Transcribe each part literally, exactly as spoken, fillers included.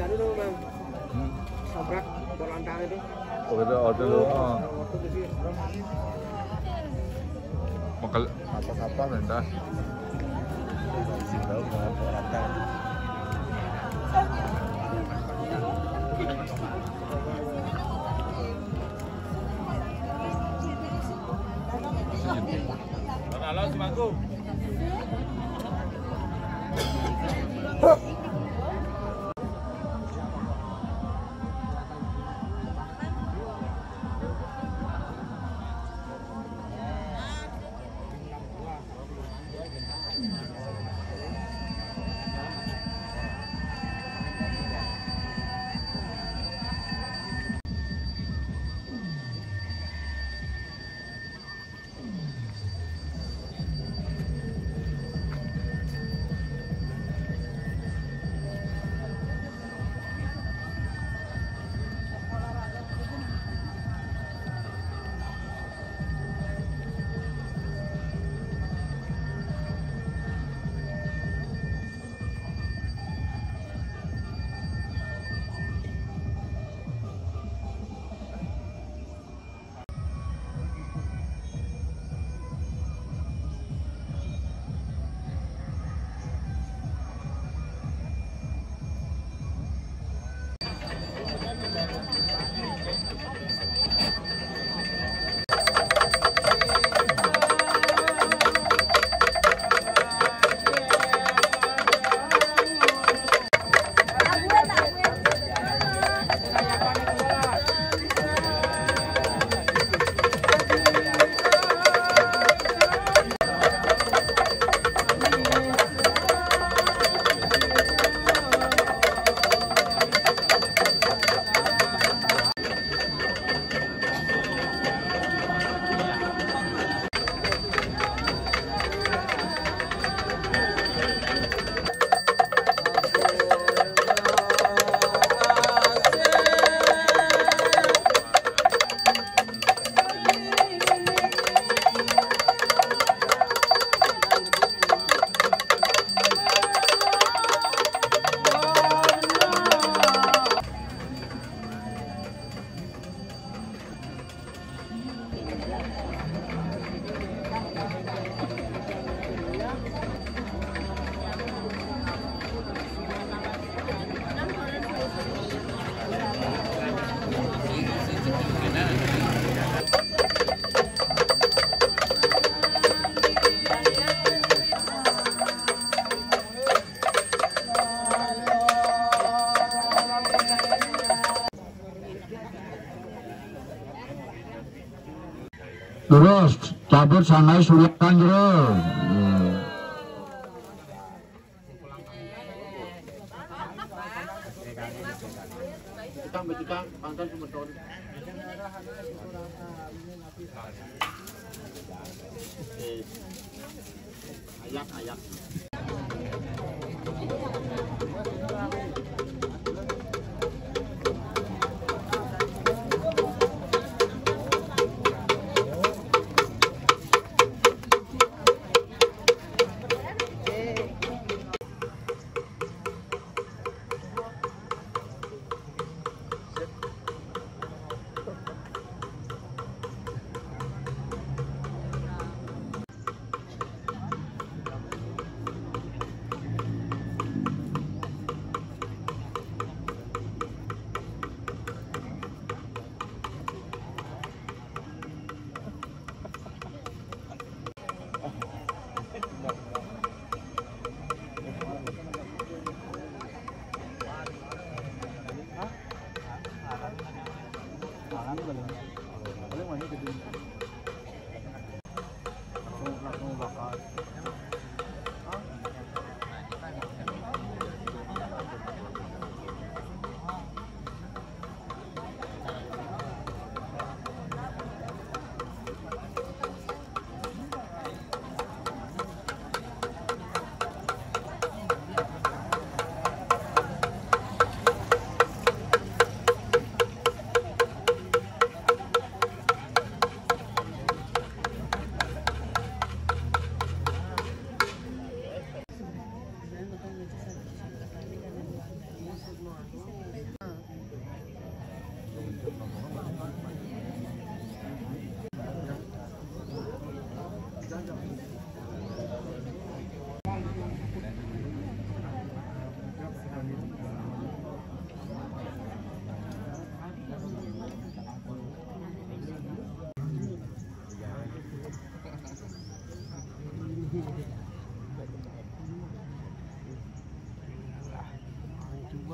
itu tuh bang, sabrak berlantang itu. Oh itu auto lu. Makal apa-apa benda. Simbol berlantang. Halo, semangku. Terus cabut sangai sulakan bro. Kita kita pantan semeton. Ayak ayak.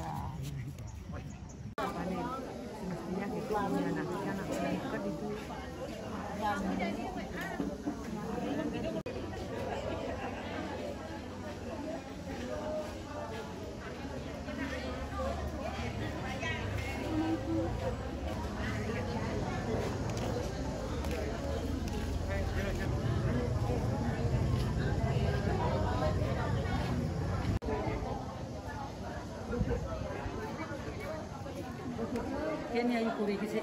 Kenya yukuri kasi.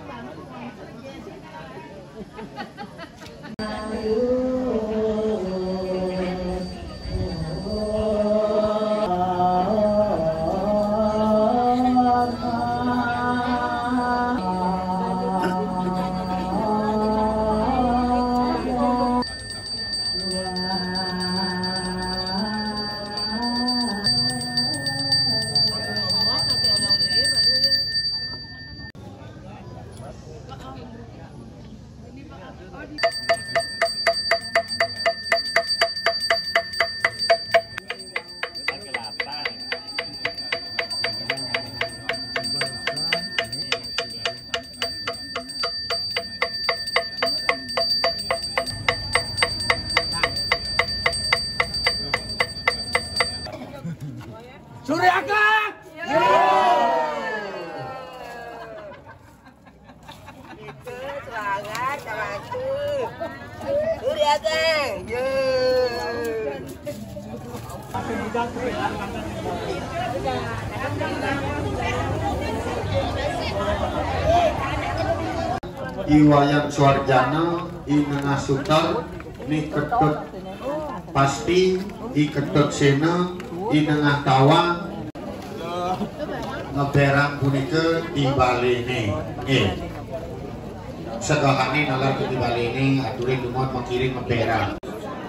Suryaka! Itu semangat kawanku. Suryaka. Ye. Iwayan Suarjana Inengah Sutar Ni Ketut Pasti I Ketut Sena Inengah Tawang Ngeberang punika di balene eh segahane nalar di balene aturin lumut mengiring ngeberang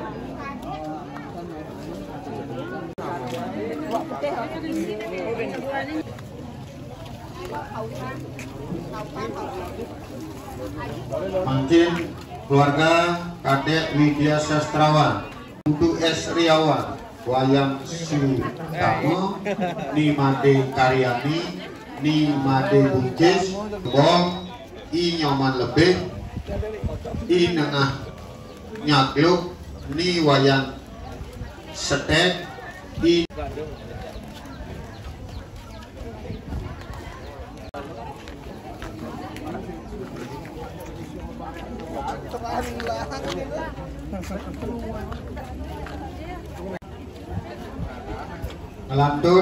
Mungkin keluarga Kadek Widya Sastrawan Udu S Riawan Wayang Sutamo Ni Made Karyani Ni Made Bungkis Bong I Nyoman Lebih I Nengah Nyagluk Ni Wayang Setek I Ngelantur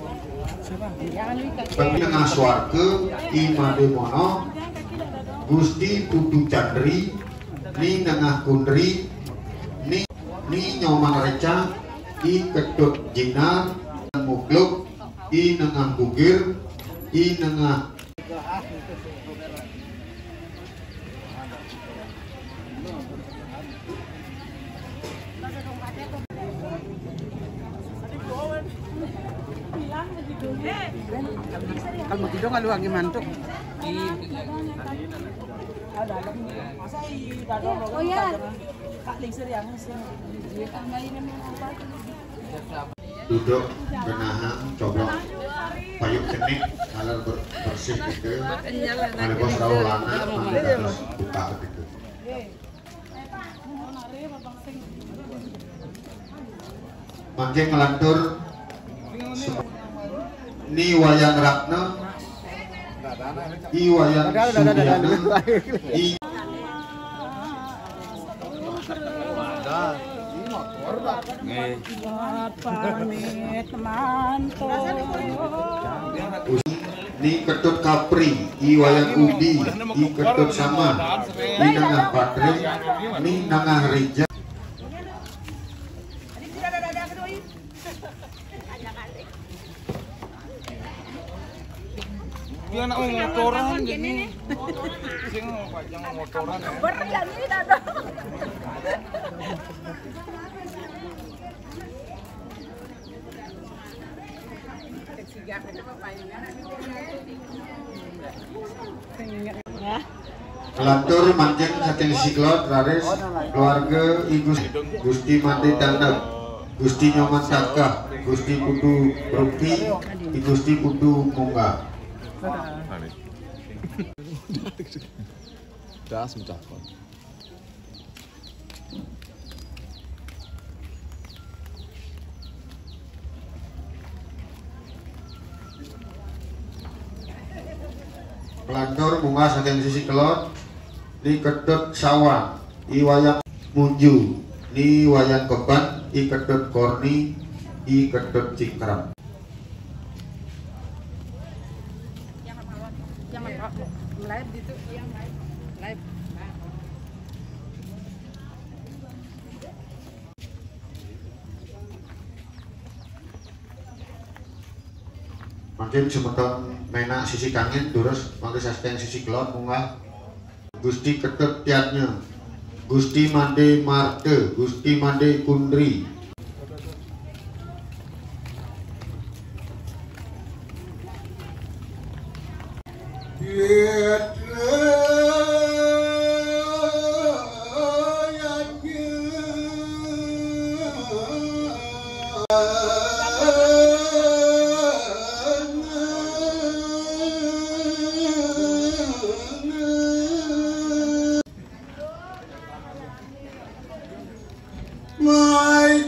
Penengah Swarga Imade Mono Gusti Putu Candri Ni Nengah Kundri Ni Ni Nyoman Reca I Ketut Jinar Mukluk I Nengah Bugir I Nengah Kalau tidur kalau lagi mantuk. Oh ya. Duduk genahan coba payung kenik alar bersih gitu ada bos rawlana nanti terus buka gitu mangke ngelantur Ni Wayang Ratna I Wayang Suryana I Ni Ketut Kapri I Wayang Udi I Ketut Sama I Nengah Patre Ni Nengah Reja Dia anak motoran gini. Sing pajang motoran. Berlian ini dado. Kelantur manjeng saking siklot raris keluarga Ibu Gusti Made Dandang Gusti Nyoman Sakah Gusti kudu rukti, Gusti kudu munggah. Das mit davon. Pelantur munggah saking sisi kelon di kedut sawah i wayang munju ni wayang keban i kedut korni i kedut cingkrang. Jangan live gitu, yang live. Live. Makin semeton menak sisi kangin terus mangke saking sisi kelon munggah Gusti kedut tiatnya Gusti mande marte Gusti mande kundri. My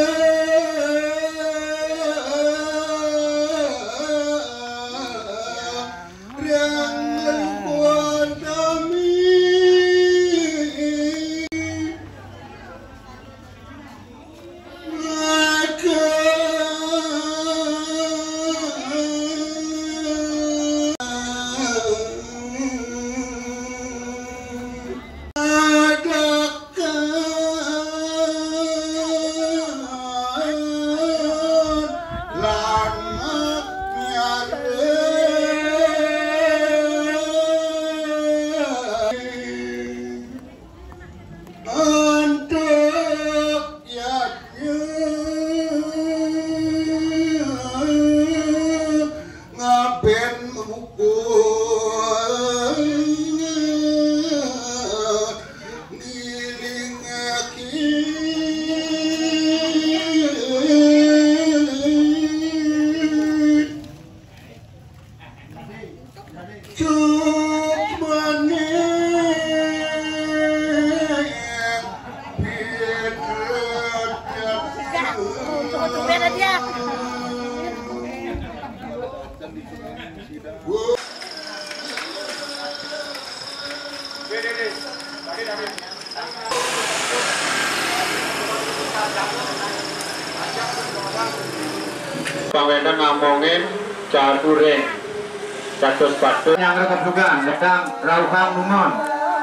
Pangwena ngomongin cature kados padha yang rekep juga sedang rauhang numon.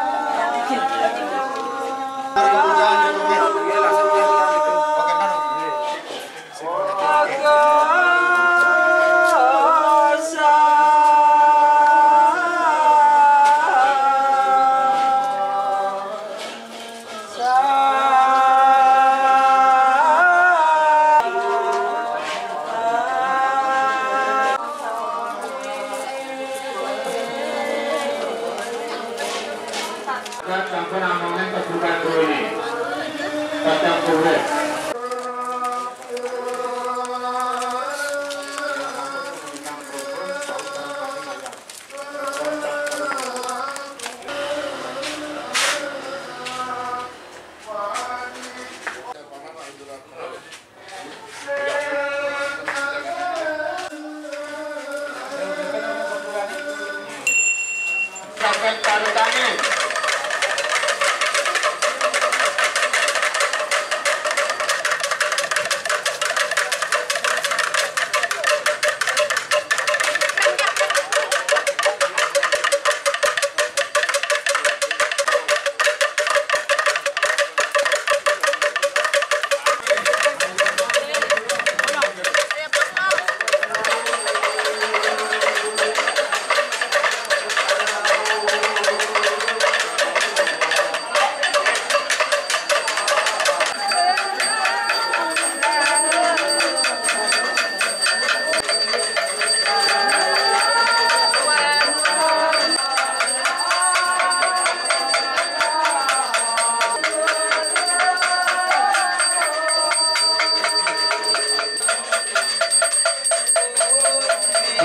Sampai ngomongin kebukan dulu nih, kacang boleh. Sampai taruh tangan.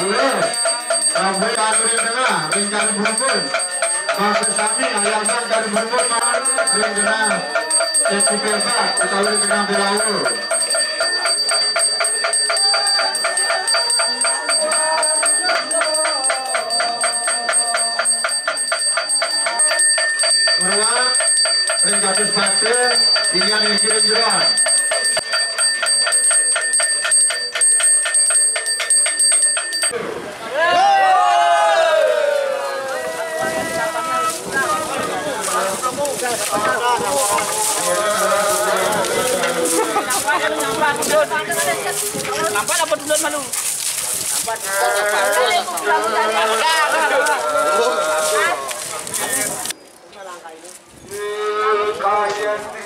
Lalu sampai ring tengah, ring kali berumpun. Mas Sami ayasan kali berumpun mahal ring tengah. Sesi perbat atau ring tengah Belawu. Meruang ring katus batin, ini yang ring jeruan. Nampak apa dulu malu? Nampak.